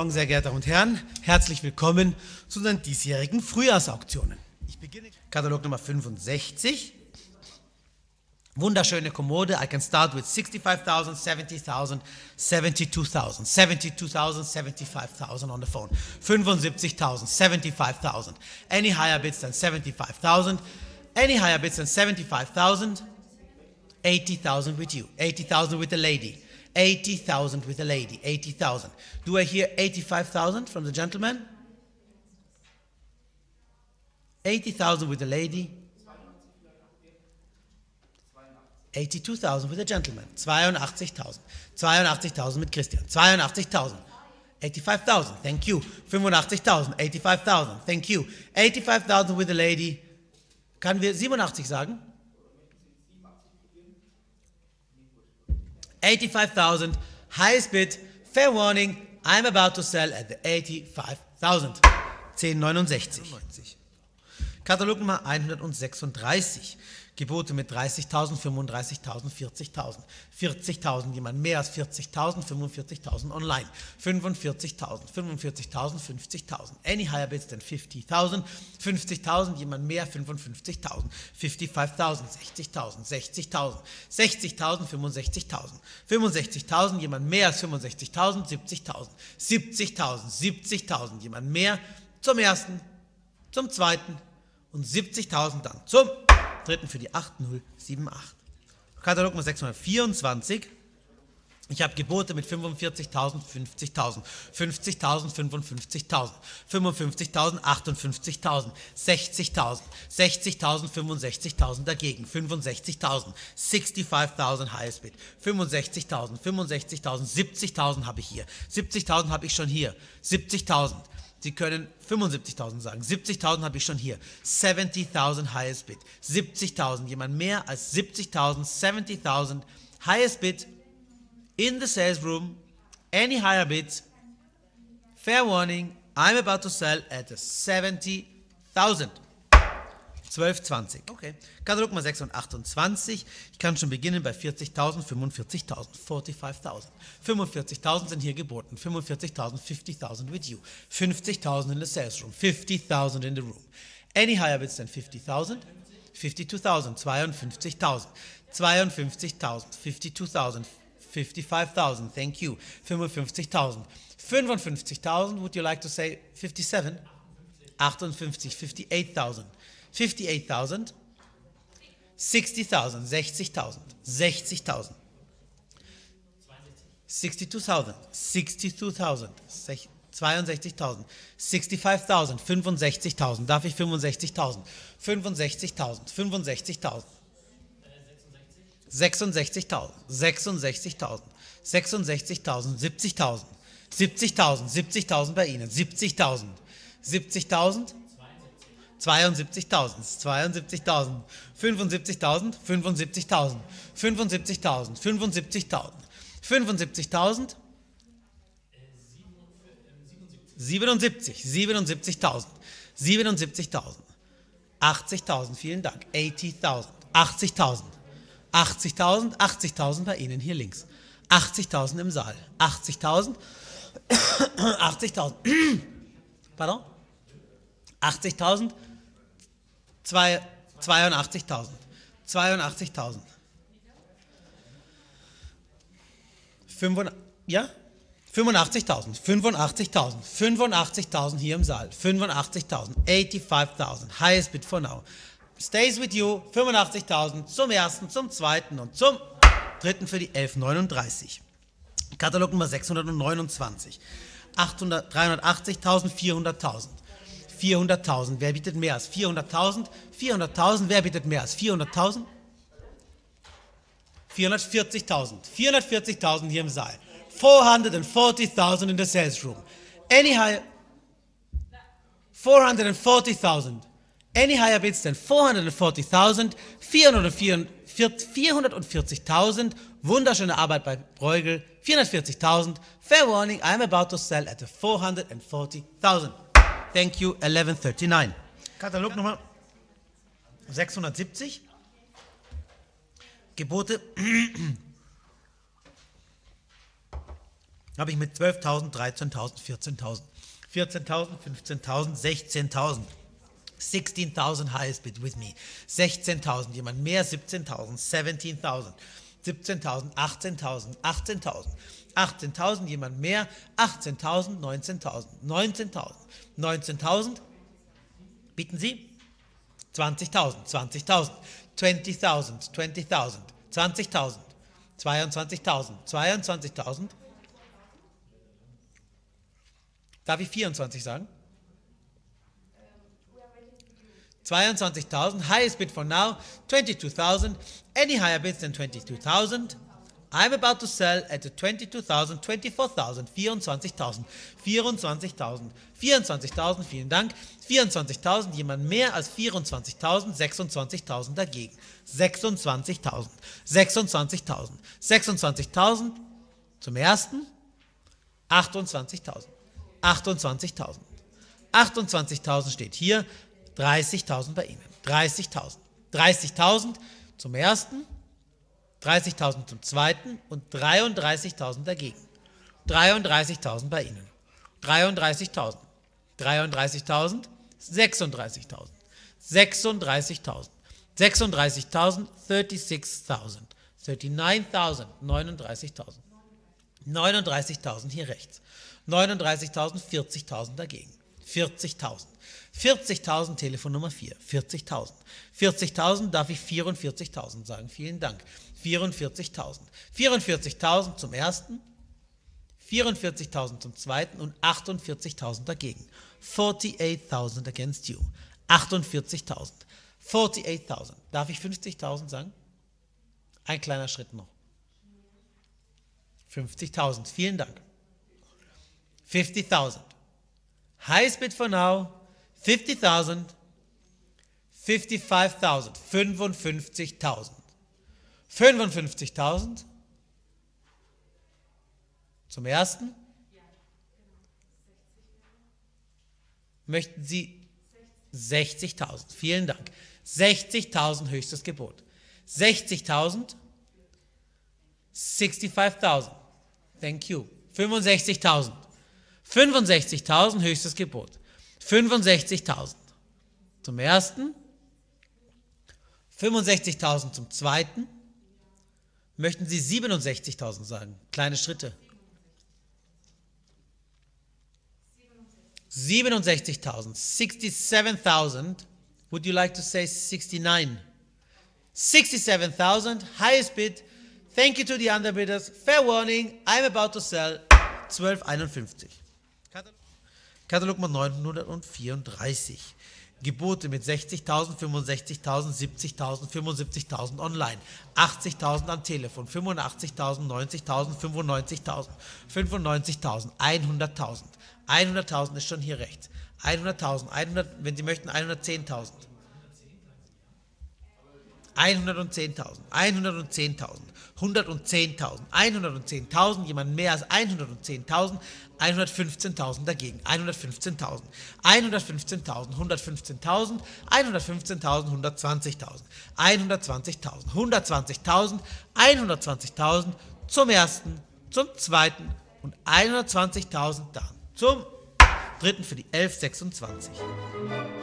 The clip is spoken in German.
Morgen, sehr geehrte Damen und Herren. Herzlich willkommen zu unseren diesjährigen Frühjahrsauktionen. Ich beginne Katalog Nummer 65. Wunderschöne Kommode. I can start with 65.000, 70.000, 72.000, 72.000, 75.000 on the phone. 75.000, 75.000. Any higher bids than 75.000. Any higher bids than 75.000. 80,000 with you. 80,000 with the lady. 80,000 with the lady. 80,000. Do I hear 85,000 from the gentleman? 80,000 with the lady. 82,000 with the gentleman. 82,000. 82,000 mit Christian. 82,000. 85,000. Thank you. 85,000. 85,000. Thank you. 85,000 with the lady. Können wir 87 sagen? 85,000. Highest bid. Fair warning. I'm about to sell at the 85,000. 1069. Katalog Nummer 136. Gebote mit 30.000, 35.000, 40.000. 40.000, jemand mehr als 40.000, 45.000 online. 45.000, 45.000, 50.000. Any higher bids than 50.000. 50.000, jemand mehr, 55.000. 55.000, 60.000, 60.000. 60.000, 65.000. 65.000, jemand mehr als 65.000, 70.000. 70.000, 70.000, jemand mehr zum ersten, zum zweiten und 70.000 dann zum dritten für die 8078. Katalog Nummer 624. Ich habe Gebote mit 45.000, 50.000, 50.000, 55.000, 55.000, 58.000, 60.000, 60.000, 65.000 dagegen, 65.000, 65.000 highest bid, 65.000, 65.000, 70.000 habe ich hier, 70.000 habe ich schon hier, 70.000. Sie können 75.000 sagen. 70.000 habe ich schon hier. 70.000 highest bid. 70.000, jemand mehr als 70.000, 70.000 highest bid in the sales room. Any higher bids. Fair warning, I'm about to sell at 70.000. 12,20. Okay. Katalog Nummer 628. Ich kann schon beginnen bei 40.000, 45.000, 45.000. 45.000 sind hier geboten. 45.000, 50.000 with you. 50.000 in the sales room. 50.000 in the room. Any higher bids than 50.000? 52.000, 52.000. 52.000, 52.000, 55.000. Thank you. 55.000. 55.000, would you like to say 57? 58, 58.000. 58,000, 60,000, 60,000, 60,000, 62,000, 62,000, 62,000, 65,000, 65,000, darf ich 65,000, 65,000, 65,000, 66,000, 66,000, 66,000, 70,000, 70.000, 70.000 bei Ihnen, 70.000, 70.000, 72.000, 72.000, 75.000, 75.000, 75.000, 75.000, 75.000, 77, 77.000, 77.000, 80.000, vielen Dank, 80.000, 80.000, 80.000, 80.000 bei Ihnen hier links, 80.000 im Saal, 80.000, 80.000, pardon, 80.000, 82.000, 82.000, ja? 85.000, 85.000, 85.000 hier im Saal, 85.000, 85.000, highest bid for now. Stays with you, 85.000 zum ersten, zum zweiten und zum dritten für die 1139. Katalog Nummer 629, 380.000, 400.000. 400.000, wer bietet mehr als 400.000? 400.000, wer bietet mehr als 400.000? 440.000, 440.000 hier im Saal. 440.000 in the sales room. Any higher? 440.000. Any higher bids than 440.000? 440.000. Wunderschöne Arbeit bei Bruegel. 440.000. Fair warning, I'm about to sell at 440.000. Thank you, 1139. Katalog Nummer 670. Gebote habe ich mit 12.000, 13.000, 14.000. 14.000, 15.000, 16.000. 16.000 highest bid with me. 16.000, jemand mehr, 17.000, 17.000. 17.000, 18.000, 18.000. 18.000, jemand mehr, 18.000, 19.000, 19.000. 19.000, bieten Sie? 20.000, 20.000. 20.000, 20.000. 20.000. 22.000, 22.000. Darf ich 24 sagen? 22.000, highest bid for now, 22.000, any higher bids than 22.000. I'm about to sell at the 22.000, 24.000, 24.000, 24.000, 24.000, vielen Dank, 24.000, jemand mehr als 24.000, 26.000 dagegen, 26.000, 26.000, 26.000 zum ersten, 28.000, 28.000, 28.000 steht hier, 30.000 bei Ihnen, 30.000, 30.000 zum ersten, 30.000 zum zweiten und 33.000 dagegen. 33.000 bei Ihnen. 33.000. 33.000. 36.000. 36.000. 36.000. 36.000. 39.000. 39.000. 39.000 hier rechts. 39.000. 40.000 dagegen. 40.000. 40.000 Telefonnummer 4. 40.000. 40.000 darf ich 44.000 sagen. Vielen Dank. 44.000. 44.000 zum ersten, 44.000 zum zweiten und 48.000 dagegen. 48.000 against you. 48.000. 48.000. Darf ich 50.000 sagen? Ein kleiner Schritt noch. 50.000. Vielen Dank. 50.000. Highest bid for now. 50.000. 55.000. 55.000. 55.000 zum ersten. Möchten Sie 60.000? Vielen Dank. 60.000 höchstes Gebot. 60.000. 65.000. Thank you. 65.000. 65.000 höchstes Gebot. 65.000 zum ersten. 65.000 zum zweiten. Möchten Sie 67.000 sagen? Kleine Schritte. 67.000. 67.000. Would you like to say 69? 67.000. Highest bid. Thank you to the underbidders. Fair warning. I'm about to sell. 12,51. Katalog Nummer 934. Gebote mit 60.000, 65.000, 70.000, 75.000 online, 80.000 am Telefon, 85.000, 90.000, 95.000, 95.000, 100.000. 100.000 ist schon hier rechts. 100.000, 100, wenn Sie möchten 110.000. 110.000, 110.000, 110.000, 110.000, jemand mehr als 110.000, 115.000 dagegen, 115.000, 115.000, 115.000, 115.000, 120.000, 120.000, 120.000, 120.000 zum ersten, zum zweiten und 120.000 dann zum dritten für die 11,26.